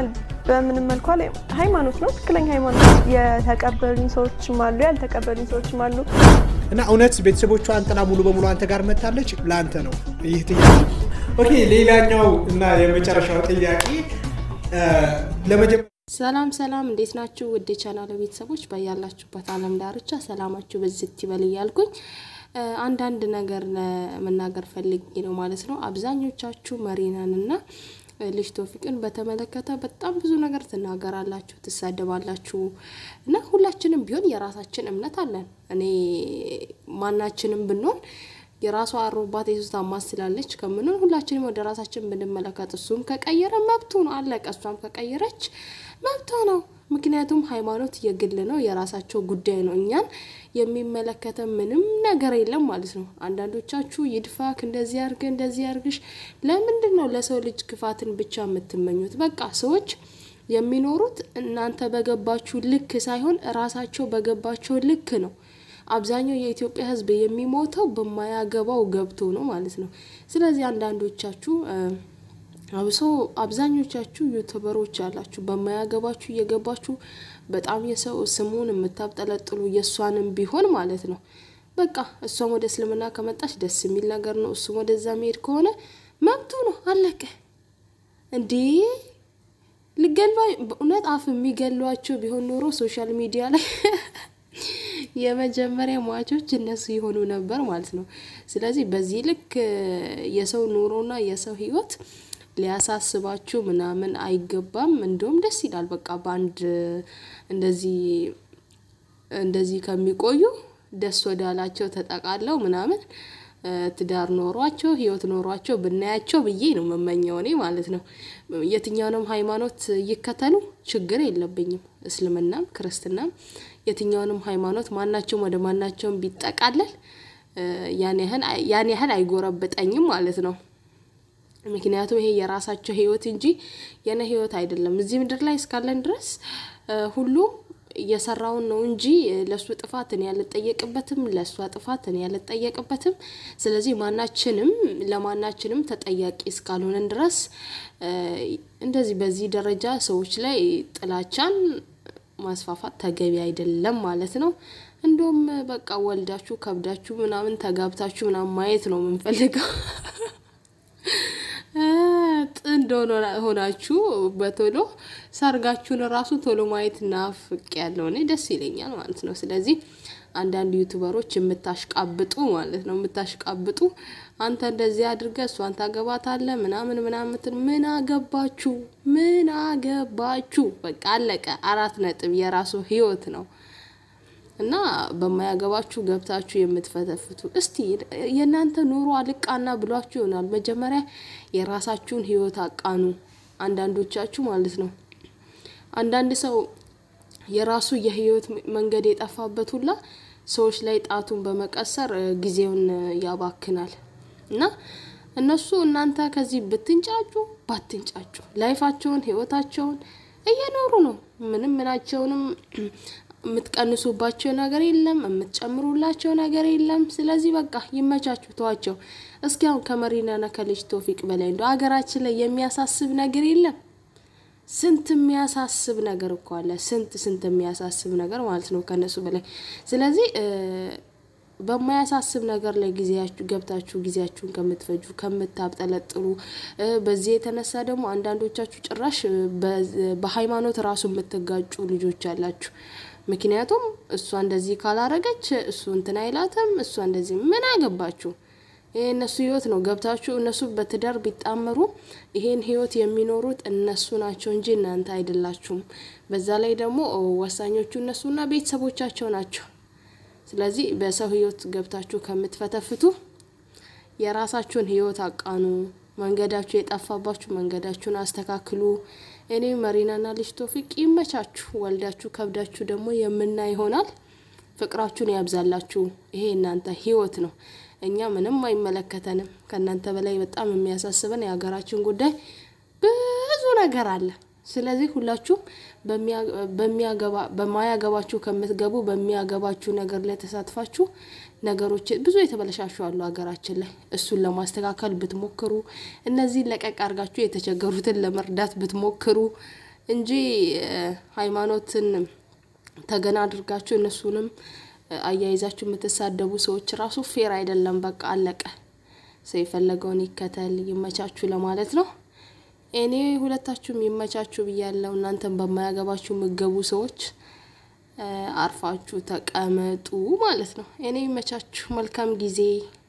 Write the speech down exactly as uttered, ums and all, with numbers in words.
ይመስለኛል በምንም መልኩ ላይ ሃይማኖት ነው ትክክለኛ ሃይማኖት የተቀበሉኝ ሰዎችም አሉ ያልተቀበሉኝ ሰዎችም አሉ እና እውነት ቤተሰቦቿ አንተና ሙሉ በሙሉ አንተ ጋር መታለች ላንተ ነው ይህ ጥያቄ ኦኬ ሌላኛው እና የመጨረሻው ጥያቄ ለመጀመሪያ ሰላም ሰላም እንዴት ናችሁ ውድ ቻናል ቤተሰቦች በያላችሁበት ዓለም ዳርቻ ሰላማችሁ በዝት ይበል ይያልኩኝ አንድ አንድ ነገር ለመናገር ፈልጌ ነው ማለት ነው አብዛኞቻችሁ መሪናንና ልጅ ቶፊቅን በተመለከተ በጣም ብዙ ነገር ተናገራላችሁ ተሳደባላችሁ እና ሁላችንም ቢሆን የራሳችን እምነት አለን እኔ ማናችንም ብንሆን የራሷ አሮባት ኢየሱስ ታማስላለች ከመንን ሁላችንም ወደ ራሳችን ብንመለከት እሱም ከቀየረ መብቱ ነው አለቀ እሷም ከቀየረች መብቱ ነው ምክንያቱም ሃይማኖት የግል ነው የራሳቸው ጉዳይ ነው እኛን የሚመለከተ ምንም ነገር የለም ማለት ነው አንዳንዶቻችሁ ይድፋክ እንደዚህ አርገ እንደዚህ አርግሽ ለምንድነው ለሰው ልጅ ክፋትን ብቻ የምትመኙት በቃ ሰዎች የሚኖሩት እናንተ በገባችሁ ልክ ሳይሆን ራሳቸው በገባቸው ልክ ነው አብዛኛው የኢትዮጵያ ህዝብ የሚሞተው በማያገባው ገብቶ ነው ማለት ነው ስለዚህ አንዳንዶቻችሁ አብሶ አብዛኞቻችሁ ዩቲዩበሮች አላችሁ በማያገባችሁ እየገባችሁ በጣም የሰው ስሙን የምታብጠለጥሉ የሷንም ቢሆን ማለት ነው በቃ እሷም ወደ እስልምና ከመጣች ደስ የሚል ነገር ነው እሱም ወደዛ መሄድ ከሆነ መብቱ ነው አለቀ እንዴ ልገሏ እውነት አፍ የሚገሏቸው ቢሆን ኖሮ ሶሻል ሚዲያ ላይ የመጀመሪያ ሟቾች እነሱ ይሆኑ ነበር ማለት ነው ስለዚህ በዚህ ልክ የሰው ኑሮና የሰው ህይወት ሊያሳስባችሁ ምናምን አይገባም እንደውም ደስ ይላል በቃ ባንድ እንደዚህ እንደዚህ ከሚቆዩ ደስ ወዳላቸው ተጠቃለው ምናምን ትዳር ኖሯቸው ህይወት ኖሯቸው ብናያቸው ብዬ ነው መመኘው እኔ ማለት ነው የትኛውንም ሃይማኖት ይከተሉ ችግር የለብኝም እስልምናም ክርስትናም የትኛውንም ሃይማኖት ማናቸውም ወደ ማናቸውም ቢጠቃለል ያን ያህል ያን ያህል አይጎረብጠኝም ማለት ነው ምክንያቱም ይሄ የራሳቸው ህይወት እንጂ የነ ህይወት አይደለም እዚህ ምድር ላይ እስካለን ድረስ ሁሉ የሰራውን ነው እንጂ ለሱ ጥፋት እኔ ያልጠየቅበትም ለሷ ጥፋት እኔ ያልጠየቅበትም ስለዚህ ማናችንም ለማናችንም ተጠያቂ እስካልሆነን ድረስ እንደዚህ በዚህ ደረጃ ሰዎች ላይ ጥላቻን ማስፋፋት ተገቢ አይደለም ማለት ነው እንደውም በቃ ወልዳችሁ ከብዳችሁ ምናምን ተጋብታችሁ ምናምን ማየት ነው የምንፈልገው ጥንዶ ሆናችሁ በቶሎ ሰርጋችሁን ራሱ ቶሎ ማየት ናፍቅ ያለው ነው ደስ ይለኛል ማለት ነው ስለዚህ አንዳንድ ዩቲዩበሮች የምታሽቃብጡ ማለት ነው የምታሽቃብጡ አንተ እንደዚህ አድርገ እሷን ታገባታለህ ምናምን ምናምን ምን አገባችሁ ምን አገባችሁ በቃ አለቀ አራት ነጥብ የራሱ ህይወት ነው እና በማያገባችሁ ገብታችሁ የምትፈተፍቱ እስቲ የናንተ ኑሮ አልቃና ብሏችሁ ይሆናል መጀመሪያ የራሳችሁን ህይወት አቃኑ አንዳንዶቻችሁ ማለት ነው አንዳንድ ሰው የራሱ የህይወት መንገድ የጠፋበት ሁላ ሰዎች ላይ ጣቱን በመቀሰር ጊዜውን ያባክናል እና እነሱ እናንተ ከዚህ ብትንጫጩ ባትንጫጩ ላይፋቸውን ህይወታቸውን እየኖሩ ነው ምንም ምናቸውንም ምትቀንሱባቸው ነገር የለም ምትጨምሩላቸው ነገር የለም ስለዚህ በቃ ይመቻችሁ ተዋቸው እስኪ አሁን ከመሪናና ከልጅ ቶፊቅ በላይ እንደው አገራችን ላይ የሚያሳስብ ነገር የለም ስንት የሚያሳስብ ነገር እኮ አለ ስንት ስንት የሚያሳስብ ነገር ማለት ነው ከነሱ በላይ ስለዚህ በማያሳስብ ነገር ላይ ጊዜያችሁ ገብታችሁ ጊዜያችሁን ከምትፈጁ ከምታብጠለጥሉ በዚህ የተነሳ ደግሞ አንዳንዶቻችሁ ጭራሽ በሃይማኖት ራሱ የምትጋጩ ልጆች አላችሁ ምክንያቱም እሷ እንደዚህ ካላረገች እሱ እንትና አይላተም እሷ እንደዚህ ምን አገባችሁ እነሱ ህይወት ነው ገብታችሁ እነሱ በትዳር ቢጣመሩ ይሄን ህይወት የሚኖሩት እነሱ ናቸው እንጂ እናንተ አይደላችሁም በዛ ላይ ደግሞ ወሳኞቹ እነሱና ቤተሰቦቻቸው ናቸው ስለዚህ በሰው ህይወት ገብታችሁ ከምትፈተፍቱ የራሳችሁን ህይወት አቃኑ መንገዳችሁ የጣፋባችሁ መንገዳችሁን አስተካክሉ እኔ መሪናና ልጅ ቶፊቅ ይመቻችሁ ወልዳችሁ ከብዳችሁ ደግሞ የምና ይሆናል ፍቅራችሁን ያብዛላችሁ ይሄ እናንተ ህይወት ነው እኛ ምንም አይመለከተንም ከናንተ በላይ በጣም የሚያሳስበን የሀገራችን ጉዳይ ብዙ ነገር አለ ስለዚህ ሁላችሁ በሚያገባ በማያገባችሁ ከምትገቡ በሚያገባችሁ ነገር ላይ ተሳትፋችሁ ነገሮች ብዙ የተበለሻሹ አሉ ሀገራችን ላይ እሱን ለማስተካከል ብትሞክሩ እነዚህ ለቀቅ አርጋችሁ የተቸገሩትን ለመርዳት ብትሞክሩ እንጂ ሃይማኖትን ተገና አድርጋችሁ እነሱንም አያይዛችሁ የምትሳደቡ ሰዎች ራሱ ፌር አይደለም። በቃ አለቀ። ሰው የፈለገውን ይከተል ይመቻችሁ ለማለት ነው። እኔ ሁለታችሁም ይመቻችሁ ብያለሁ። እናንተም በማያገባችሁ ምገቡ ሰዎች አርፋችሁ ተቀመጡ ማለት ነው። እኔ ይመቻችሁ። መልካም ጊዜ